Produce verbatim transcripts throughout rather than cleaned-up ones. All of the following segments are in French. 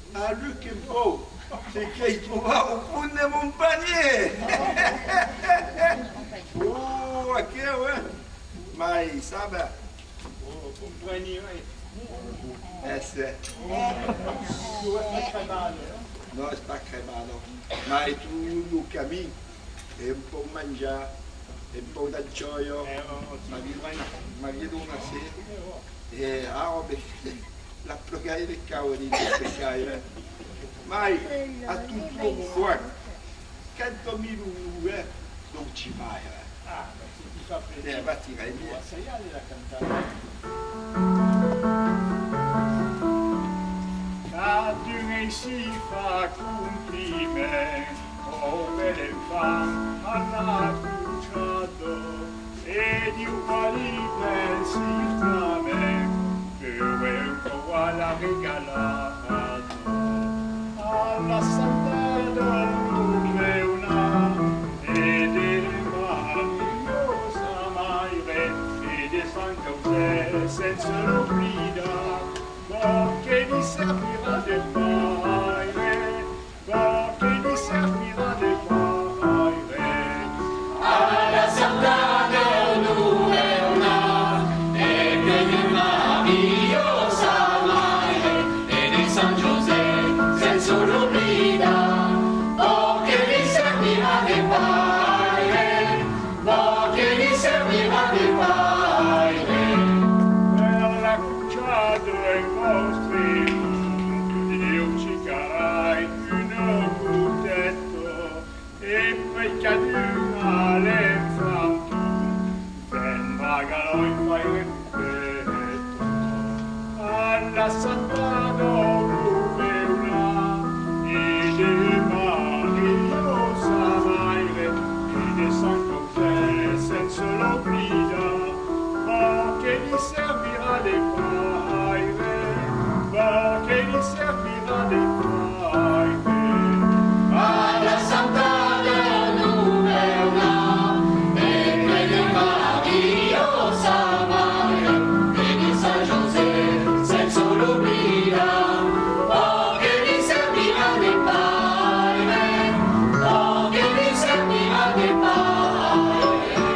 à Luc et Pau, c'est qu'il trouva au fond de mon panier. Oh, ok, ouais. Mais ça va. Oh, compagnie, oui. Eh, c'est. Non, c'est pas cremado. Mais tout le camin, et un peu de manger, un peu d'acciaio, ma vie d'on a fait. Et ah, la plugare de cavoli, de caire. Mais à tout le fois, quatre mille ouverts, donc tu vas. Ah, c'est tout ça fait. Eh, va tirer bien. Ça y est, la cantale. Quand tu réussis à compliments, oh belle femme, alla cucciato, e di uguali pensi fame, che un po' alla regalato, alla sant'Anna dove una, e delle meravigliosa maire, e de San José senza l'oblida, che mi servirà del paire, che mi servirà del paire. Alla Sant'Anna dove una, e che di meravigliosa maire, e di San José senza l'oblida, oh che mi servirà del paire, oh che mi servirà del paire. Per la cucciato e vostri, Dio ci carai un cutetto, e poi caduna l'infanto, ben vagalo in fai ripeto. Alla Sant'Anna dove una, e de Mariosa maire, e de San José senza l'oblida, oh che gli servirà del paire, oh che gli servirà del paire. Alla Sant'Anna dove una, e che di meravigliosa maire, e di San José senza l'oblida, oh che gli servirà del paire, oh che gli servirà del paire.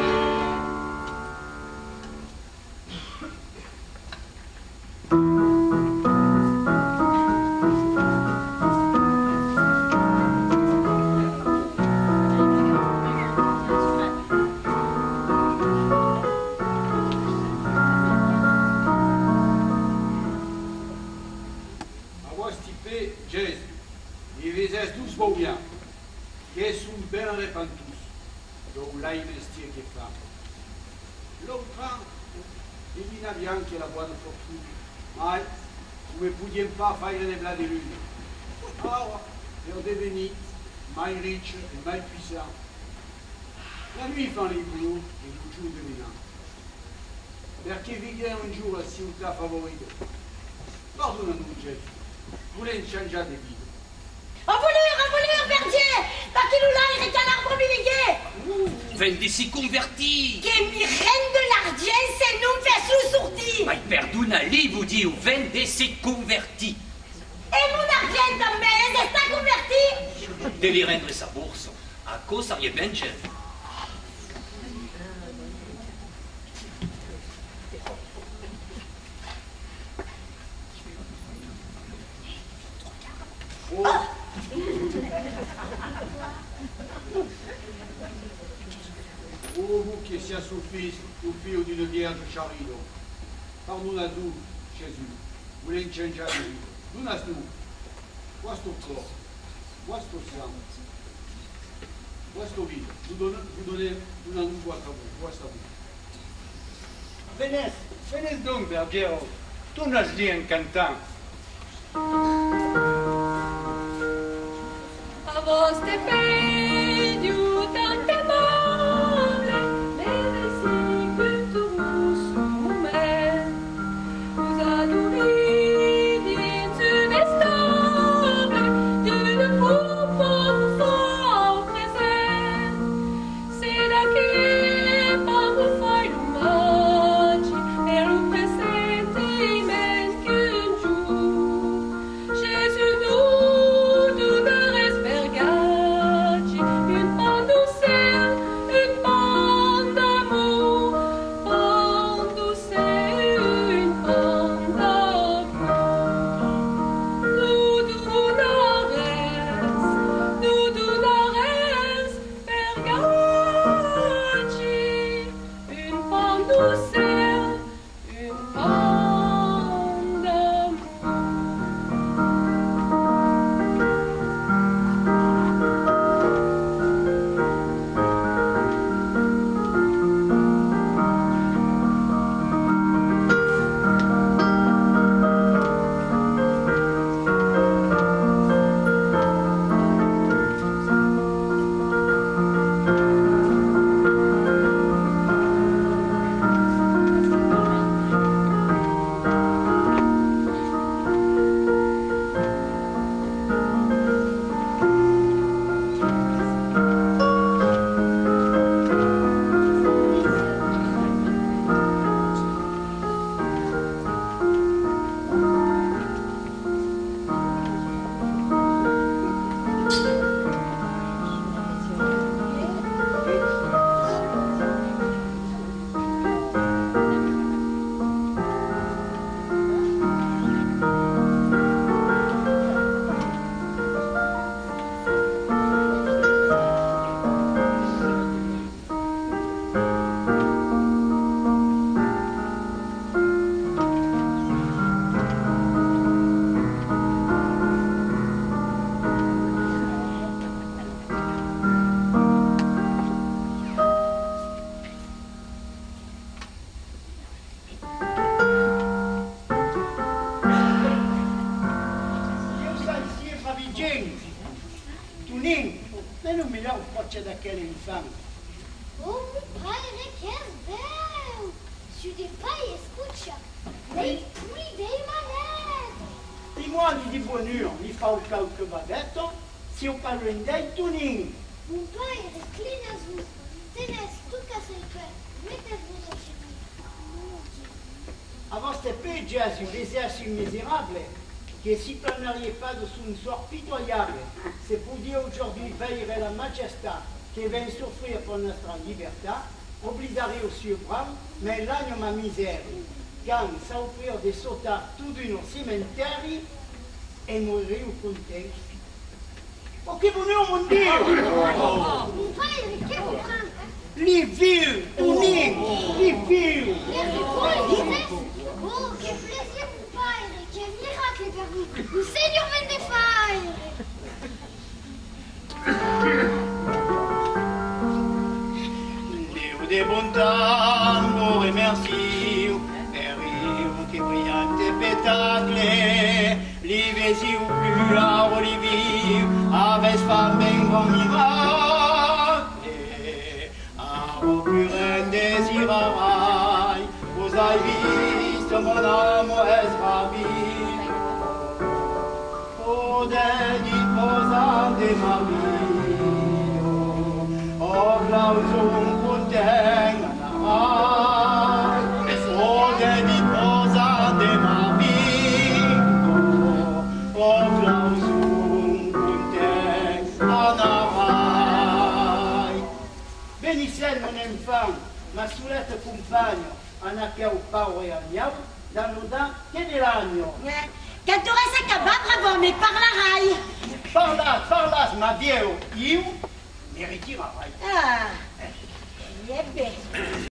A voi stipé, Jésus, ils visent tous beau bien, qui sont bien répandus, donc là il investit qui fait. L'autre, il vient bien que la bonne fortune, mais vous ne pouviez pas faire des blas de lune. Alors, ils devenus plus riches et plus puissants. La nuit, ils font les boulots et les couchons de ménage. Perché vivere un giorno a città favorite. Pardonnez-nous, Jésus. Vous voulez changer de vie. Envoleur, envoleur, berger! Pas qu'il ou là, il est un arbre milier! Vendesi converti! Che mi rende l'argent se non fait sous sortir! Ma perdona lì, vous dites, vendesi converti! Et mon argent també, c'est converti? Devi rendre sa bourse. A cosa vi venge? Oh. Oh, vous qui êtes son fils, ou fille d'une vierge charito, pardonnez-nous, Jésus, vous voulez changer de vie. Donnez-nous, questo corps, questo sangue, questo vino, vous donnez, vous donnez, donnez-nous votre amour, votre amour. Venez, venez donc, bergers, tu nas dit en cantant. A vostre pediu tante amore, benesi cultus sume, vous adorez dans une histoire d'une pauvre foi présente. C'est là che par vous fai l'omaggi per un presente immense qu'un jour Jésus nous James, Tuning, mais non, mais là, on porte d'aquel infant. Oh, meu pai, ele quer ver. Se o de pai escuta, nem pui dei maneto. Dis-moi, il dit bonheur, il faut quelques baguettes, si on parle d'un Tuning. Mon pai, reclinez-vous, tenez tout cassé le cœur, mettez-vous au chemin. Avant cette paix, Jésus, les assis misérables, qui s'y planeriez pas de son sort pitoyable, c'est pour dire aujourd'hui veillerait la majesté qui vient souffrir pour notre liberté, obligerait au cieux bras, mais l'âne ma misère, quand ça offrir des sautards tout d'une cimetière et mourir au contexte. Oh, que bonheur, mon Dieu! Mon pai, ele quer comprendre. Les vieux, uniques, les vieux! Oh, que plaisir, mon pai, quel miracle vers vous. Le Seigneur vient des failles. Dieu de bonté, nous remercions, Père qui brillante pétacle, l'ivesi ou plus à Olivier, avec femme ben grand miracle, à procurer désirail, vous avez visto mon amour est ravi, au dédit posant de ma vie, oh clausum contenga la oh dédit posant de ma vie, oh clausum contenga la bénissez mon enfant, ma soulette compagne, en acquia au pao et en yao, dans nos dents, qu'est de l'agneau. Quand tu aurais ça bravo, mais par la raille. Par là, par là, ma vieille, you, mérite la raille. Ah, il est bien.